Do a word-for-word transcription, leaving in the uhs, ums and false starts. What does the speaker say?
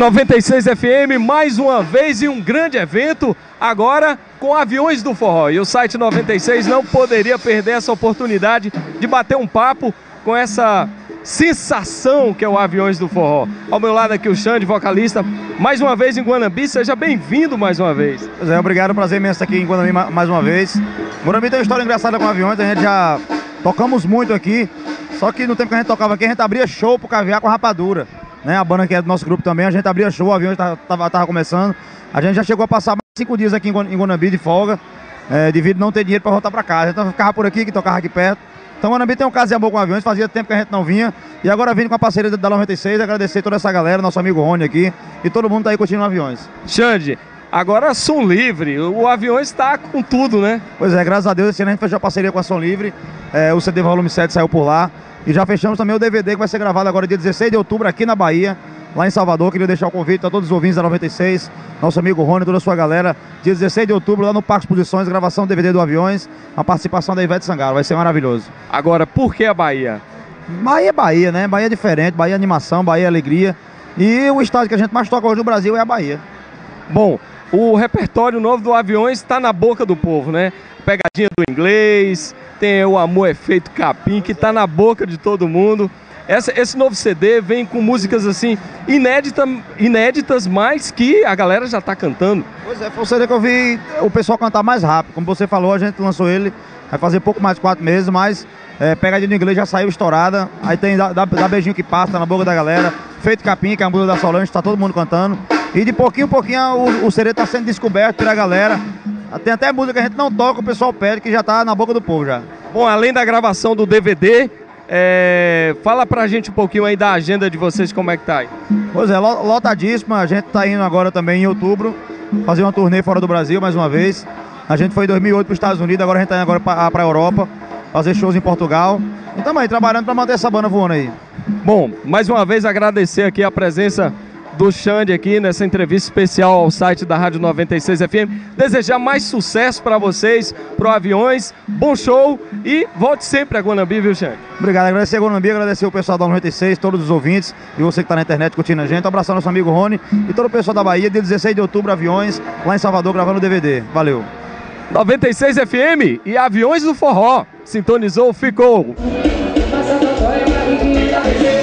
noventa e seis F M, mais uma vez em um grande evento, agora com Aviões do Forró. E o site noventa e seis não poderia perder essa oportunidade de bater um papo com essa sensação que é o Aviões do Forró. Ao meu lado aqui o Xande, vocalista, mais uma vez em Guanambi. Seja bem-vindo mais uma vez. Pois é, obrigado, prazer imenso estar aqui em Guanambi mais uma vez. Guanambi tem uma história engraçada com Aviões, a gente já tocamos muito aqui, só que no tempo que a gente tocava aqui, a gente abria show pro Caviar com Rapadura, né? A banda que é do nosso grupo também, a gente abria show, o Aviões tava, tava, tava começando. A gente já chegou a passar mais de cinco dias aqui em Guanambi de folga, é, devido não ter dinheiro para voltar para casa. Então ficava por aqui, que tocava aqui perto. Então Guanambi tem um caso de amor com Aviões, fazia tempo que a gente não vinha. E agora vindo com a parceria da noventa e seis, agradecer toda essa galera, nosso amigo Rony aqui, e todo mundo tá aí curtindo Aviões. Xande, agora Som Livre, o Aviões está com tudo, né? Pois é, graças a Deus, esse ano a gente fechou a parceria com a Som Livre, é, o C D Volume sete saiu por lá. E já fechamos também o D V D que vai ser gravado agora dia dezesseis de outubro aqui na Bahia, lá em Salvador. Queria deixar o convite a todos os ouvintes da noventa e seis, nosso amigo Rony, toda a sua galera. Dia dezesseis de outubro lá no Parque Exposições, gravação do D V D do Aviões, a participação da Ivete Sangalo, vai ser maravilhoso. Agora, por que a Bahia? Bahia é Bahia, né? Bahia é diferente, Bahia é animação, Bahia é alegria. E o estado que a gente mais toca hoje no Brasil é a Bahia. Bom, o repertório novo do Aviões está na boca do povo, né? Pegadinha do inglês, tem o Amor é Feito Capim, que está na boca de todo mundo. Essa, esse novo C D vem com músicas assim, inédita, inéditas, mas que a galera já está cantando. Pois é, foi o C D que eu vi o pessoal cantar mais rápido. Como você falou, a gente lançou ele, vai fazer pouco mais de quatro meses, mas é, Pegadinha do Inglês já saiu estourada. Aí tem Dá, dá, dá Beijinho que Passa, tá na boca da galera. Feito Capim, que é a música da Solange, tá todo mundo cantando. E de pouquinho em pouquinho o, o C D está sendo descoberto pela galera. Tem até música que a gente não toca, o pessoal pede, que já tá na boca do povo já. Bom, além da gravação do D V D, é, fala pra gente um pouquinho aí da agenda de vocês, como é que tá aí. Pois é, lotadíssima, a gente tá indo agora também em outubro, fazer uma turnê fora do Brasil mais uma vez. A gente foi em dois mil e oito para os Estados Unidos, agora a gente tá indo agora pra, pra Europa, fazer shows em Portugal. E também trabalhando pra manter essa banda voando aí. Bom, mais uma vez agradecer aqui a presença do Xande aqui nessa entrevista especial ao site da Rádio noventa e seis F M. Desejar mais sucesso para vocês, pro Aviões, bom show e volte sempre a Guanambi, viu, Xande? Obrigado, agradecer a Guanambi, agradecer o pessoal da noventa e seis, todos os ouvintes e você que tá na internet curtindo a gente. Um abraço ao nosso amigo Rony e todo o pessoal da Bahia, dia dezesseis de outubro, Aviões, lá em Salvador, gravando o D V D. Valeu! noventa e seis F M e Aviões do Forró. Sintonizou, ficou!